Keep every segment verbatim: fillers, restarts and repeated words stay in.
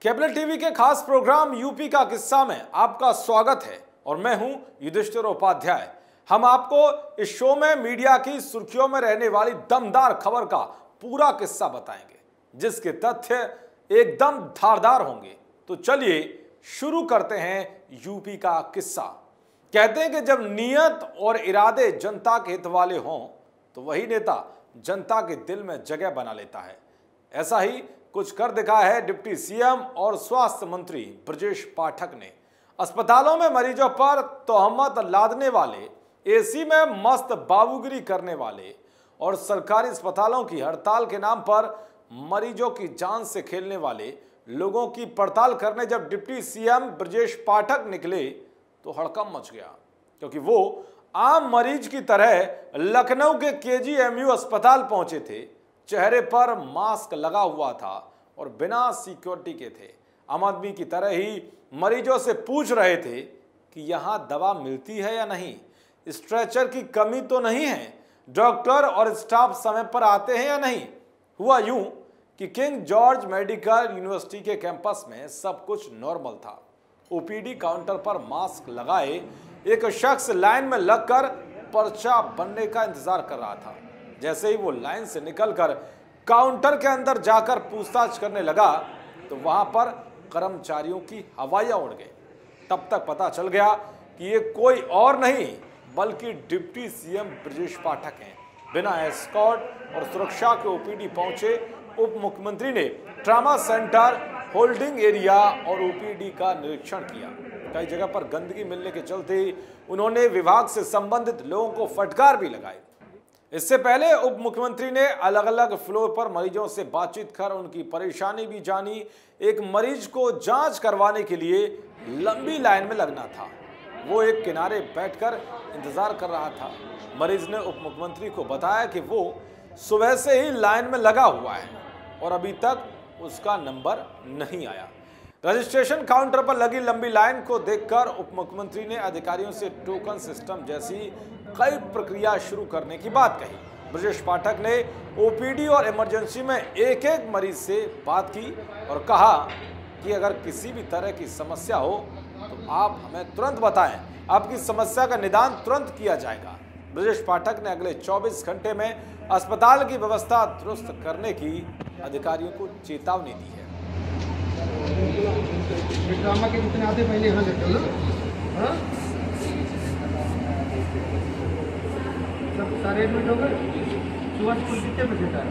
Cable TV के खास programme UP का किस्सा में आपका स्वागत है और मैं हूं युधिष्ठिर उपाध्याय। हम आपको इस शो में मीडिया की सुर्खियों में रहने वाली दमदार खबर का पूरा किस्सा बताएंगे, जिसके तथ्य एकदम धारदार होंगे। तो चलिए शुरू करते हैं यूपी का किस्सा। कहते हैं कि जब नियत और इरादे जनता के हित वाले हों तो वही नेता जनता के दिल में जगह बना लेता है। ऐसा ही कुछ कर दिखा है डिप्टी सीएम और स्वास्थ्य मंत्री ब्रजेश पाठक ने। अस्पतालों में मरीजों पर तोहमत लादने वाले, एसी में मस्त बाबूगिरी करने वाले और सरकारी अस्पतालों की हड़ताल के नाम पर मरीजों की जान से खेलने वाले लोगों की पड़ताल करने जब डिप्टी सीएम ब्रजेश पाठक निकले तो हड़कंप मच गया, क्योंकि वो आम मरीज की तरह लखनऊ के केजीएमयू अस्पताल पहुंचे थे। चेहरे पर मास्क लगा हुआ था और बिना सिक्योरिटी के थे। आम आदमी की तरह ही मरीजों से पूछ रहे थे कि यहां दवा मिलती है या नहीं, स्ट्रेचर की कमी तो नहीं है, डॉक्टर और स्टाफ समय पर आते हैं या नहीं। हुआ यूं कि किंग जॉर्ज मेडिकल यूनिवर्सिटी के कैंपस में सब कुछ नॉर्मल था। ओपीडी काउंटर पर मास्क लगाए एक शख्स लाइन में लगकर पर्चा बनने का इंतजार कर रहा था। जैसे ही वो लाइन से निकलकर काउंटर के अंदर जाकर पूछताछ करने लगा तो वहां पर कर्मचारियों की हवाइयां उड़ गई। तब तक पता चल गया कि ये कोई और नहीं बल्कि डिप्टी सीएम ब्रजेश पाठक हैं। बिना एस्कॉर्ट और सुरक्षा के ओपीडी पहुंचे उप मुख्यमंत्री ने ट्रामा सेंटर, होल्डिंग एरिया और ओपीडी का निरीक्षण किया। कई जगह पर गंदगी मिलने के चलते उन्होंने विभाग से संबंधित लोगों को फटकार भी लगाई। इससे पहले उप मुख्यमंत्री ने अलग अलग फ्लोर पर मरीजों से बातचीत कर उनकी परेशानी भी जानी। एक मरीज को जांच करवाने के लिए लंबी लाइन में लगना था। वो एक किनारे बैठकर इंतजार कर रहा था। मरीज ने उप मुख्यमंत्री को बताया कि वो सुबह से ही लाइन में लगा हुआ है और अभी तक उसका नंबर नहीं आया। रजिस्ट्रेशन काउंटर पर लगी लंबी लाइन को देखकर उप मुख्यमंत्री ने अधिकारियों से टोकन सिस्टम जैसी कई प्रक्रिया शुरू करने की बात कही। ब्रजेश पाठक ने ओपीडी और इमरजेंसी में एक एक मरीज से बात की और कहा कि अगर किसी भी तरह की समस्या हो तो आप हमें तुरंत बताएं, आपकी समस्या का निदान तुरंत किया जाएगा। ब्रजेश पाठक ने अगले चौबीस घंटे में अस्पताल की व्यवस्था दुरुस्त करने की अधिकारियों को चेतावनी दी है। ड्रामा के जितने आते पहले यहाँ लेते हो हाँ? सब सारे एडमिट हो गए। सुबह स्कूल कितने बजे था?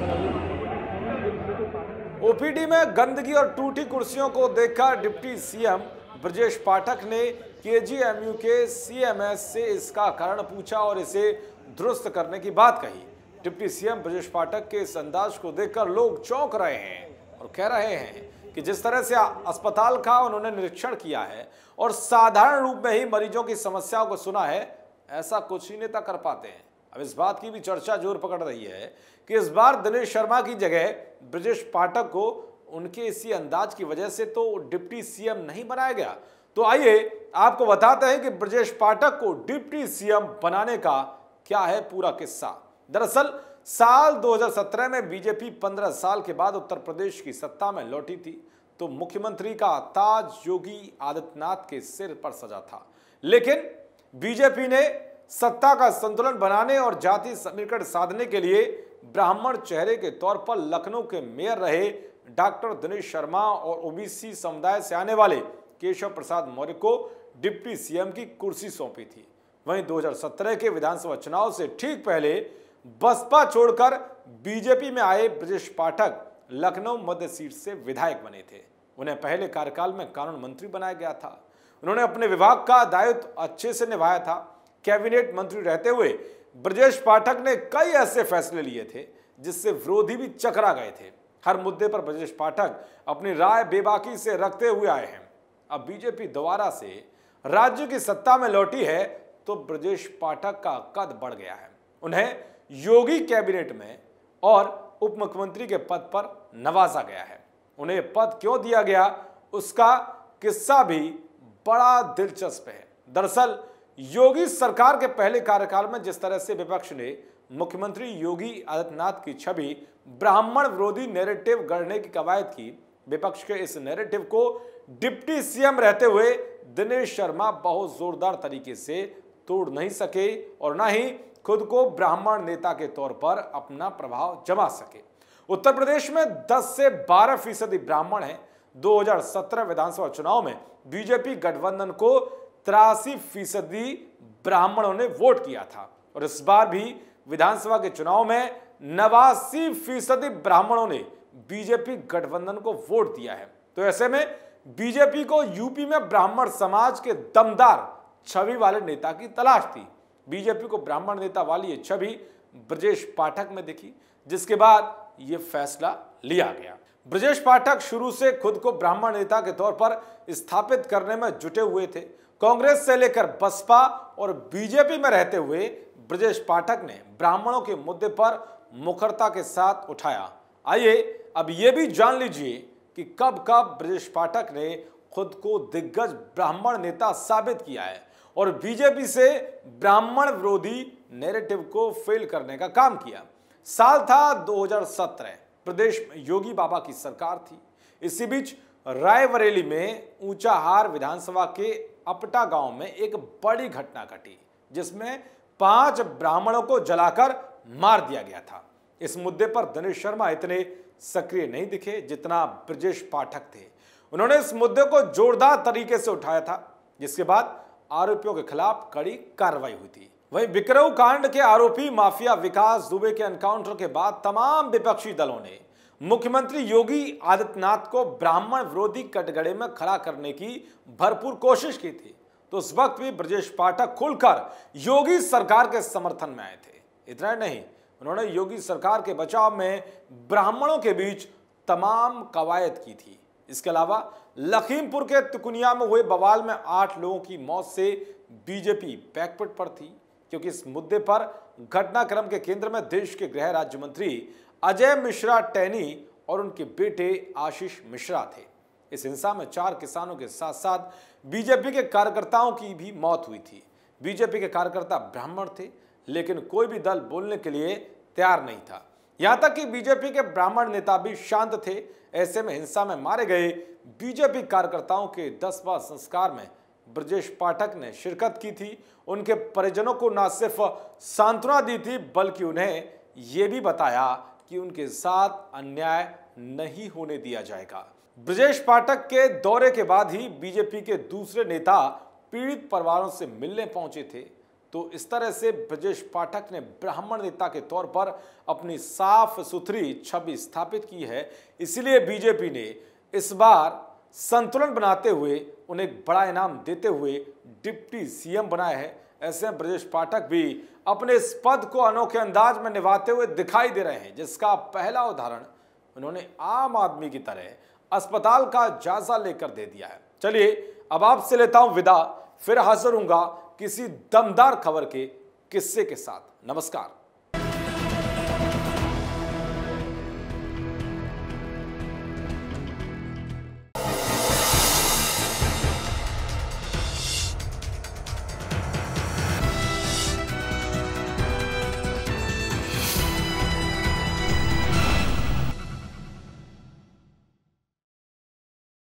ओपीडी में गंदगी और टूटी कुर्सियों को देखकर डिप्टी सीएम ब्रजेश पाठक ने केजीएमयू के सीएमएस से इसका कारण पूछा और इसे दुरुस्त करने की बात कही। डिप्टी सीएम ब्रजेश पाठक के इस अंदाज को देखकर लोग चौंक रहे हैं और कह रहे हैं कि जिस तरह से अस्पताल का उन्होंने निरीक्षण किया है और साधारण रूप में ही मरीजों की समस्याओं को सुना है, ऐसा कुछ ही नेता कर पाते हैं। अब इस बात की भी चर्चा जोर पकड़ रही है कि इस बार दिनेश शर्मा की जगह ब्रजेश पाठक को उनके इसी अंदाज की वजह से तो डिप्टी सीएम नहीं बनाया गया। तो आइए आपको बताते हैं कि ब्रजेश पाठक को डिप्टी सीएम बनाने का क्या है पूरा किस्सा। दरअसल साल दो हज़ार सत्रह में बीजेपी पंद्रह साल के बाद उत्तर प्रदेश की सत्ता में लौटी थी तो मुख्यमंत्री का ताज योगी आदित्यनाथ के सिर पर सजा था। लेकिन बीजेपी ने सत्ता का संतुलन बनाने और जाति समीकरण साधने के लिए ब्राह्मण चेहरे के तौर पर लखनऊ के मेयर रहे डॉक्टर दिनेश शर्मा और ओबीसी समुदाय से आने वाले केशव प्रसाद मौर्य को डिप्टी सीएम की कुर्सी सौंपी थी। वहीं दो हज़ार सत्रह के विधानसभा चुनाव से ठीक पहले बसपा छोड़कर बीजेपी में आए ब्रजेश पाठक लखनऊ मध्य सीट से विधायक बने थे। उन्हें पहले कार्यकाल में कानून मंत्री बनाया गया था। उन्होंने अपने विभाग का दायित्व अच्छे से निभाया था। कैबिनेट मंत्री रहते हुए ब्रजेश पाठक ने कई ऐसे फैसले लिए थे जिससे विरोधी भी चकरा गए थे। हर मुद्दे पर ब्रजेश पाठक अपनी राय बेबाकी से रखते हुए आए हैं। अब बीजेपी दोबारा से राज्य की सत्ता में लौटी है तो ब्रजेश पाठक का कद बढ़ गया है। उन्हें योगी कैबिनेट में और उप मुख्यमंत्री के पद पर नवाजा गया है। उन्हें पद क्यों दिया गया उसका किस्सा भी बड़ा दिलचस्प है। दरअसल योगी सरकार के पहले कार्यकाल में जिस तरह से विपक्ष ने मुख्यमंत्री योगी आदित्यनाथ की छवि ब्राह्मण विरोधी नैरेटिव गढ़ने की कवायद की, विपक्ष के इस नैरेटिव को डिप्टी सीएम रहते हुए दिनेश शर्मा बहुत जोरदार तरीके से तोड़ नहीं सके और ना ही खुद को ब्राह्मण नेता के तौर पर अपना प्रभाव जमा सके। उत्तर प्रदेश में दस से बारह फीसदी ब्राह्मण हैं। दो हज़ार सत्रह विधानसभा चुनाव में बीजेपी गठबंधन को तिरासी फीसदी ब्राह्मणों ने वोट किया था और इस बार भी विधानसभा के चुनाव में नवासी फीसदी ब्राह्मणों ने बीजेपी गठबंधन को वोट दिया है। तो ऐसे में बीजेपी को यूपी में ब्राह्मण समाज के दमदार छवि वाले नेता की तलाश थी। बीजेपी को ब्राह्मण नेता वाली ये छवि ब्रजेश पाठक में दिखी, जिसके बाद यह फैसला लिया गया। ब्रजेश पाठक शुरू से खुद को ब्राह्मण नेता के तौर पर स्थापित करने में जुटे हुए थे। कांग्रेस से लेकर बसपा और बीजेपी में रहते हुए ब्रजेश पाठक ने ब्राह्मणों के मुद्दे पर मुखरता के साथ उठाया। आइए अब यह भी जान लीजिए कि कब कब ब्रजेश पाठक ने खुद को दिग्गज ब्राह्मण नेता साबित किया है और बीजेपी से ब्राह्मण विरोधी नैरेटिव को फेल करने का काम किया। साल था दो हज़ार सत्रह, प्रदेश में योगी बाबा की सरकार थी। इसी बीच रायबरेली में ऊंचाहार विधानसभा के अपटा गांव में एक बड़ी घटना घटी, जिसमें पांच ब्राह्मणों को जलाकर मार दिया गया था। इस मुद्दे पर दिनेश शर्मा इतने सक्रिय नहीं दिखे जितना ब्रजेश पाठक थे। उन्होंने इस मुद्दे को जोरदार तरीके से उठाया था, जिसके बाद आरोपियों के खिलाफ कड़ी कार्रवाई हुई थी। वहीं बिकरऊ कांड के आरोपी माफिया विकास दुबे के एनकाउंटर के बाद तमाम विपक्षी दलों ने मुख्यमंत्री योगी आदित्यनाथ को ब्राह्मण विरोधी कटघरे में खड़ा करने की भरपूर कोशिश की थी। तो उस वक्त भी ब्रजेश पाठक खुलकर योगी सरकार के समर्थन में आए थे। इतना नहीं, उन्होंने योगी सरकार के बचाव में ब्राह्मणों के बीच तमाम कवायद की थी। इसके अलावा लखीमपुर के तुकुनिया में हुए बवाल में आठ लोगों की मौत से बीजेपी बैकफुट पर थी, क्योंकि इस मुद्दे पर घटनाक्रम के केंद्र में देश के गृह राज्य मंत्री अजय मिश्रा टैनी और उनके बेटे आशीष मिश्रा थे। इस हिंसा में चार किसानों के साथ साथ बीजेपी के कार्यकर्ताओं की भी मौत हुई थी। बीजेपी के कार्यकर्ता ब्राह्मण थे, लेकिन कोई भी दल बोलने के लिए तैयार नहीं था। यहां तक कि बीजेपी के ब्राह्मण नेता भी शांत थे। ऐसे में हिंसा में मारे गए बीजेपी कार्यकर्ताओं के दसवां संस्कार में ब्रजेश पाठक ने शिरकत की थी। उनके परिजनों को न सिर्फ सांत्वना दी थी, बल्कि उन्हें यह भी बताया कि उनके साथ अन्याय नहीं होने दिया जाएगा। ब्रजेश पाठक के दौरे के बाद ही बीजेपी के दूसरे नेता पीड़ित परिवारों से मिलने पहुंचे थे। तो इस तरह से ब्रजेश पाठक ने ब्राह्मण नेता के तौर पर अपनी साफ सुथरी छवि स्थापित की है। इसलिए बीजेपी ने इस बार संतुलन बनाते हुए उन्हें एक बड़ा इनाम देते हुए डिप्टी सीएम बनाया है। ऐसे में ब्रजेश पाठक भी अपने इस पद को अनोखे अंदाज में निभाते हुए दिखाई दे रहे हैं, जिसका पहला उदाहरण उन्होंने आम आदमी की तरह अस्पताल का जायजा लेकर दे दिया है। चलिए अब आपसे लेता हूं विदा, फिर हाजिर होऊंगा किसी दमदार खबर के किस्से के साथ। नमस्कार।